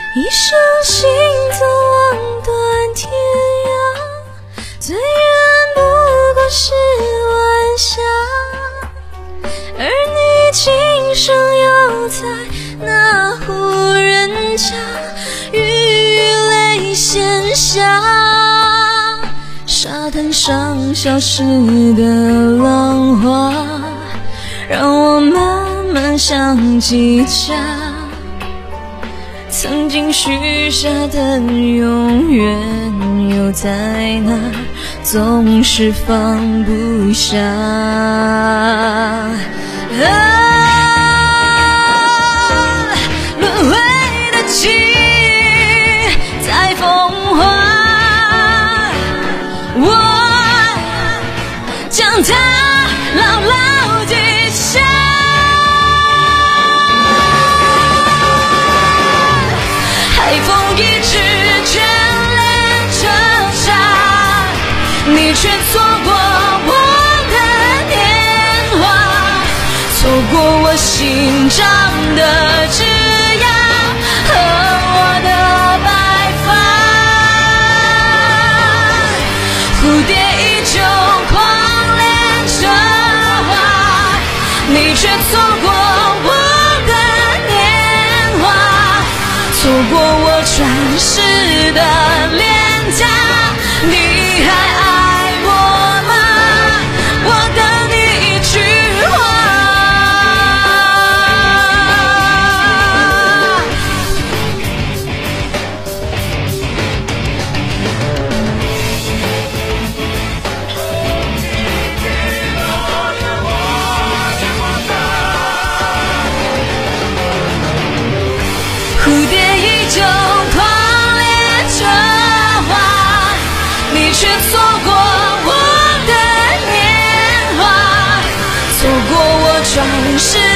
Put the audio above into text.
一手行走望断天涯，最远不过是晚霞。而你今生又在那户人家，雨泪咸下，沙滩上消失的浪花，让我慢慢想起家。曾经许下的永远又在哪儿，总是放不下。轮回的情在风化，我将它牢牢记下。海风一直眷恋着沙，你却错过我的年华，错过我心长的枝桠和我的白发。蝴蝶依旧狂恋着花，你却错过我的年华，错过我转世的脸颊。你还爱我吗？我等你一句话。蝴蝶依旧狂恋着花，你却错过我的年华，错过我转世